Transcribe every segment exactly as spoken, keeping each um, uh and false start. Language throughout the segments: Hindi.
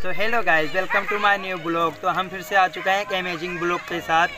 तो hello guys, welcome to my new blog. तो हम फिर से आ चुके हैं एक अमेजिंग ब्लॉग के साथ।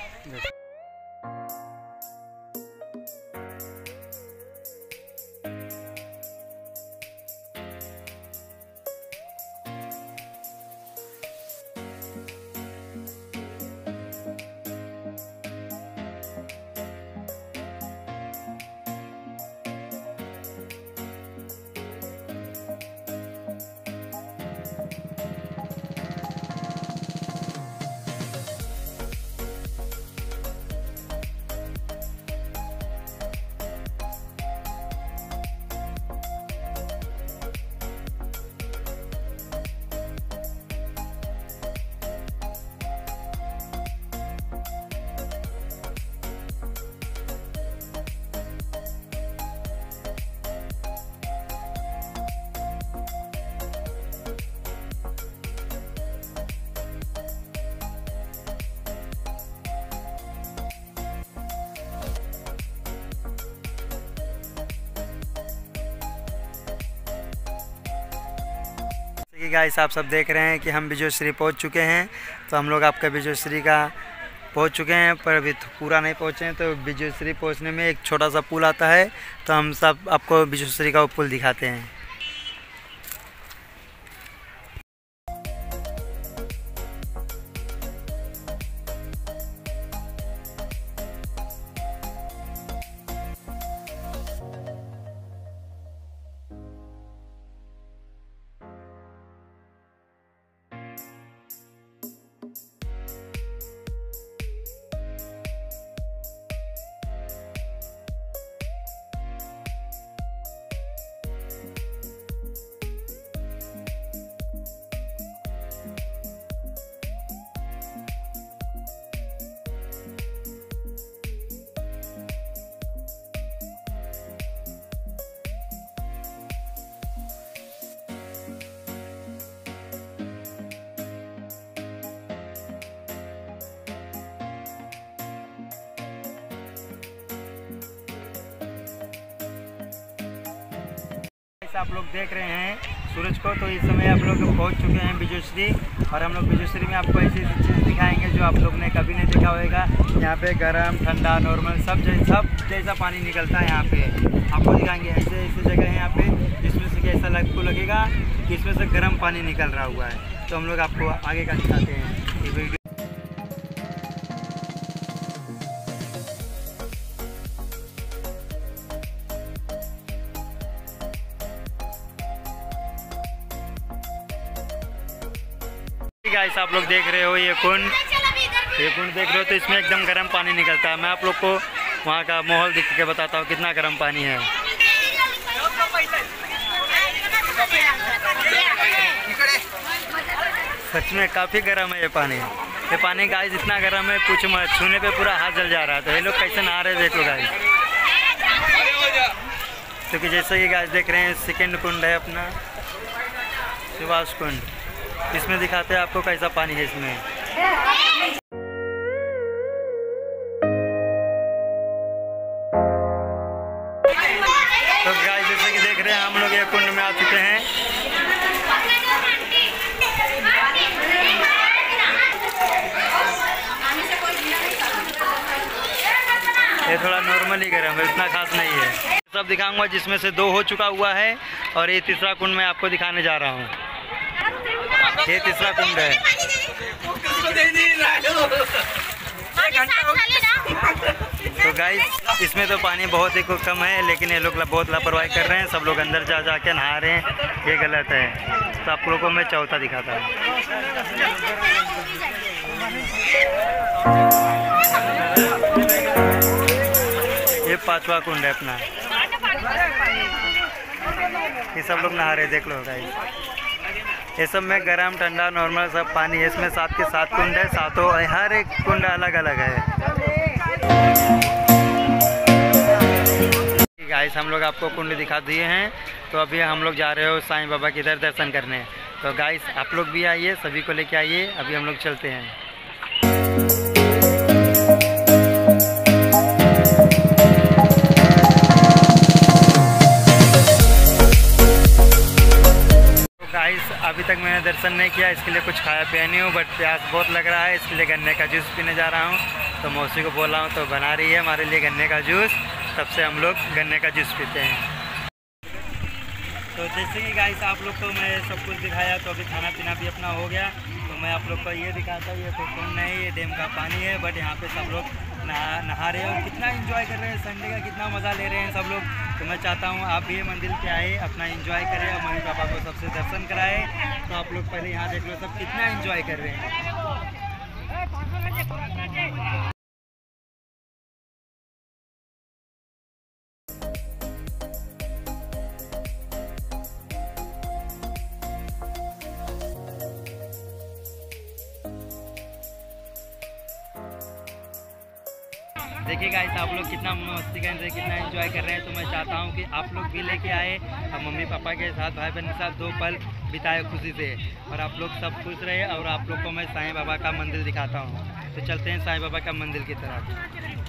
गाइस, आप सब देख रहे हैं कि हम विजयश्री पहुंच चुके हैं। तो हम लोग आपका विजयश्री का पहुंच चुके हैं, पर अभी पूरा नहीं पहुंचे हैं। तो विजयश्री पहुंचने में एक छोटा सा पुल आता है, तो हम सब आपको विजयश्री का वो पुल दिखाते हैं। आप लोग देख रहे हैं सूरज को। तो इस समय आप लोग पहुंच चुके हैं विजयश्री, और हम लोग विजयश्री में आपको ऐसी ऐसी चीज़ दिखाएंगे जो आप लोग ने कभी नहीं देखा होगा। यहाँ पे गर्म, ठंडा, नॉर्मल सब जैसा सब जैसा पानी निकलता है। यहाँ पे आपको दिखाएंगे ऐसे ऐसे जगह है यहाँ पे जिसमें से ऐसा आपको लगेगा कि इसमें से गर्म पानी निकल रहा हुआ है। तो हम लोग आपको आगे का दिखाते हैं ये वीडियो। गाइस, आप लोग देख रहे हो ये कुंड ये कुंड देख रहे हो, तो इसमें एकदम गर्म पानी निकलता है। मैं आप लोग को वहाँ का माहौल दिख के बताता हूँ कितना गर्म पानी है। सच में काफ़ी गर्म है ये पानी। ये पानी गाइस इतना गर्म है, कुछ मत, छूने पे पूरा हाथ जल जा रहा है। तो ये लोग कैसे नहा रहे देख लो गाइस। क्योंकि जैसे कि गाइस देख रहे हैं सेकेंड कुंड है अपना सुभाष कुंड। इसमें दिखाते हैं आपको कैसा पानी है इसमें। तो गाइस जैसे कि देख रहे हैं हम लोग ये कुंड में आ चुके हैं। ये थोड़ा नॉर्मली गर्म है, इतना खास नहीं है। सब दिखाऊंगा जिसमें से दो हो चुका हुआ है, और ये तीसरा कुंड मैं आपको दिखाने जा रहा हूँ। ये तीसरा कुंड है। तो गाइस इसमें तो पानी बहुत ही कम है, लेकिन ये लोग बहुत लापरवाही कर रहे हैं। सब लोग अंदर जा जा के नहा रहे हैं, ये गलत है। तो आप लोगों को मैं चौथा दिखाता हूँ। ये पांचवा कुंड है अपना। ये सब लोग नहा रहे देख लो गाइस। ये सब में गरम, ठंडा, नॉर्मल सब पानी है। इसमें सात के सात कुंड है, सातों हर एक कुंड अलग अलग है। गाइस हम लोग आपको कुंड दिखा दिए हैं। तो अभी हम लोग जा रहे हो साईं बाबा के इधर दर्शन करने। तो गाइस आप लोग भी आइए, सभी को लेके आइए। अभी हम लोग चलते हैं। गाइस अभी तक मैंने दर्शन नहीं किया, इसके लिए कुछ खाया पिया नहीं हूँ, बट प्यास बहुत लग रहा है, इसके लिए गन्ने का जूस पीने जा रहा हूँ। तो मौसी को बोला हूँ तो बना रही है हमारे लिए गन्ने का जूस, तब से हम लोग गन्ने का जूस पीते हैं। तो जैसे कि गाइस आप लोग को मैं सब कुछ दिखाया, तो अभी खाना पीना भी अपना हो गया। तो मैं आप लोग को ये दिखाता हूँ, ये तो कौन नहीं, ये डैम का पानी है, बट यहाँ पे सब लोग नहा नहा रहे हैं और कितना एंजॉय कर रहे हैं, संडे का कितना मज़ा ले रहे हैं सब लोग। तो मैं चाहता हूँ आप भी मंदिर पे आए, अपना एंजॉय करें और मम्मी पापा को सबसे दर्शन कराए। तो आप लोग पहले यहाँ देख लो सब कितना एंजॉय कर रहे हैं। देखिए गाइस आप लोग कितना मस्ती कर रहे हैं, कितना एंजॉय कर रहे हैं। तो मैं चाहता हूं कि आप लोग भी लेके आए और मम्मी पापा के साथ, भाई बहन के साथ दो पल बिताए खुशी से, और आप लोग सब खुश रहे। और आप लोग को मैं साईं बाबा का मंदिर दिखाता हूं। तो चलते हैं साईं बाबा का मंदिर की तरफ।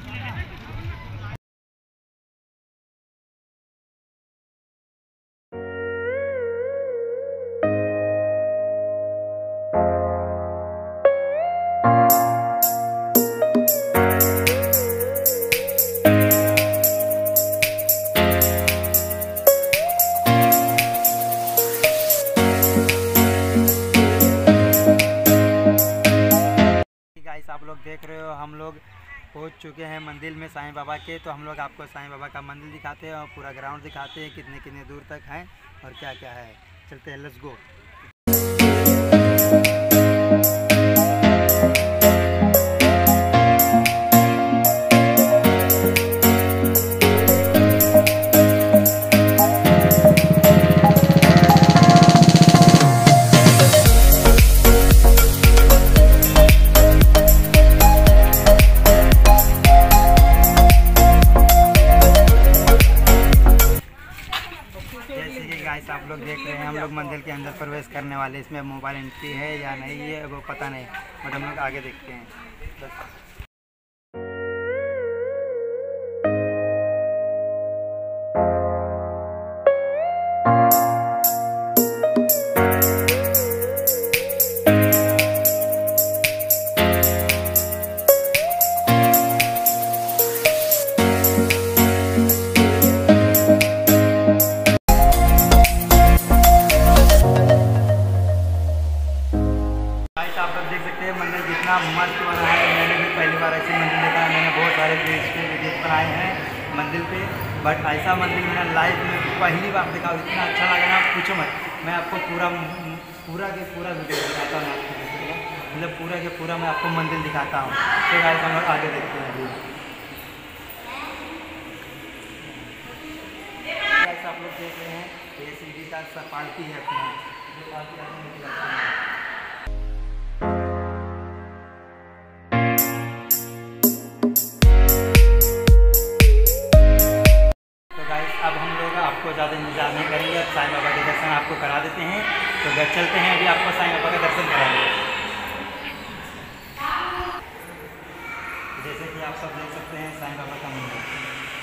आप लोग देख रहे हो हम लोग पहुंच चुके हैं मंदिर में साईं बाबा के। तो हम लोग आपको साईं बाबा का मंदिर दिखाते हैं और पूरा ग्राउंड दिखाते हैं कितने कितने दूर तक है और क्या क्या है। चलते हैं, लेट्स गो। गाइस आप लोग देख रहे हैं हम लोग मंदिर के अंदर प्रवेश करने वाले। इसमें मोबाइल एंट्री है या नहीं है वो पता नहीं, बट हम लोग आगे देखते हैं बस। आप लोग देख सकते हैं मंदिर कितना मस्त बना है। मैंने भी पहली बार ऐसे मंदिर देखा है। मैंने बहुत सारे वीडियोस बनाए हैं मंदिर पे, बट ऐसा मंदिर मैंने लाइव में पहली बार देखा। इतना अच्छा लगा ना, पूछो मत। मैं आपको पूरा पूरा के पूरा वीडियो दिखाता हूँ आपको, मतलब पूरा के पूरा मैं आपको मंदिर दिखाता हूँ। तो गाइस हम लोग आगे देखते हैं अभी। गाइस आप लोग देख रहे हैं ये सीढ़ी का पालकी है अपना, जो पालकी आपने निकलती है। अब हम लोग आपको ज़्यादा इंतजार नहीं करेंगे, अब साईं बाबा के दर्शन आपको करा देते हैं। तो घर चलते हैं, अभी आपको साईं बाबा का दर्शन कराएंगे। जैसे कि आप सब देख सकते हैं साईं बाबा का मंदिर।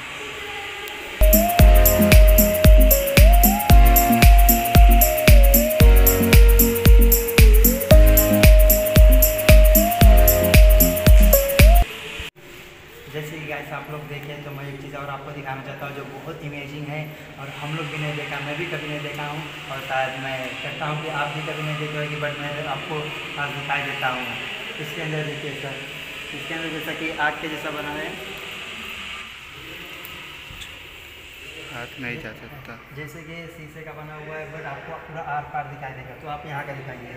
जैसे कि गाइस आप लोग देखें, तो मैं एक चीज़ और आपको दिखाना चाहता हूँ जो बहुत इमेजिंग है और हम लोग भी नहीं देखा, मैं भी कभी नहीं देखा हूँ, और शायद मैं कहता हूँ कि आप भी कभी नहीं देखे होगी, बट मैं आपको आज दिखाई देता हूँ। इसके अंदर देखिए सर, इसके अंदर जैसा कि आग के जैसा बना है, हाथ नहीं जा सकता, जैसे कि शीशे का बना हुआ है, बट आपको पूरा आर पार दिखाई देगा। तो आप यहाँ का दिखाइए।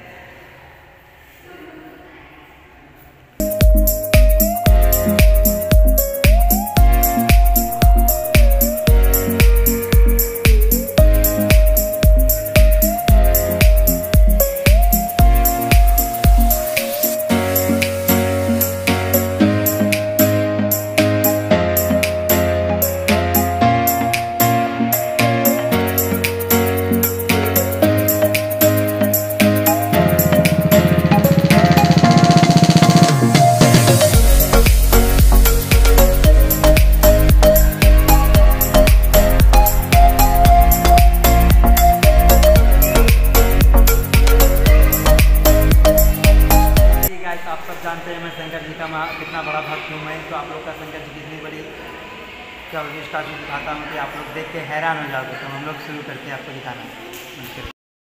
जानते हैं मैं शंकर जी का मा- कितना बड़ा भक्त हूँ मैं, तो आप लोग का शंकर जी कितनी बड़ी क्या स्टार्ट दिखाता हूँ कि आप लोग देख के हैरान हो जाओगे। तो हम लोग शुरू करते हैं आपको दिखाना।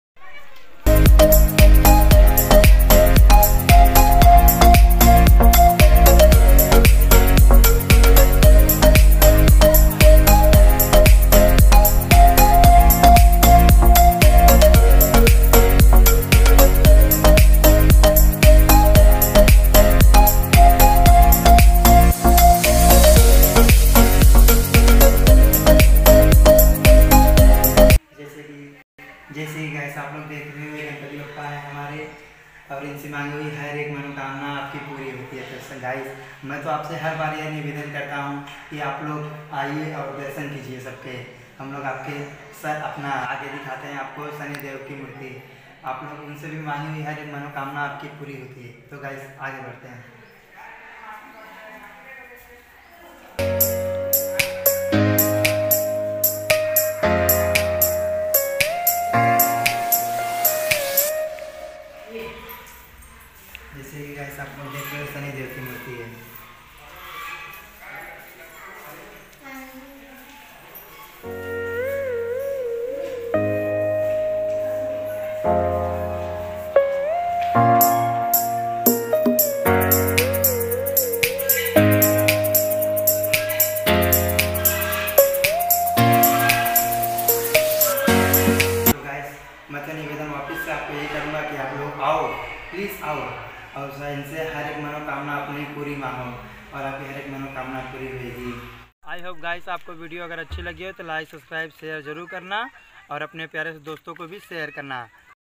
जैसे ही गैस आप लोग देख रहे हो गणपति बप्पा है हमारे, और इनसे मांगी हुई हर एक मनोकामना आपकी पूरी होती है। तो गाइस मैं तो आपसे हर बार यह निवेदन करता हूँ कि आप लोग आइए और दर्शन कीजिए सबके। हम लोग आपके सर अपना आगे दिखाते हैं आपको शनिदेव की मूर्ति, आप लोग उनसे भी मांगी हुई हर एक मनोकामना आपकी पूरी होती है। तो गाइस आगे बढ़ते हैं। जैसे कि गाइस आप लोग देख रहे हो शनिदेव की मूर्ति है। तो गाइस मैं तो निवेदन वापस से आपको ये करूँगा कि आप लोग आओ, प्लीज़ आओ, और इनसे हर एक मनोकामना अपनी पूरी मांगो और आपकी हर एक मनोकामना पूरी होगी। आई होप गाइस आपको वीडियो अगर अच्छी लगी हो तो लाइक सब्सक्राइब शेयर ज़रूर करना और अपने प्यारे दोस्तों को भी शेयर करना।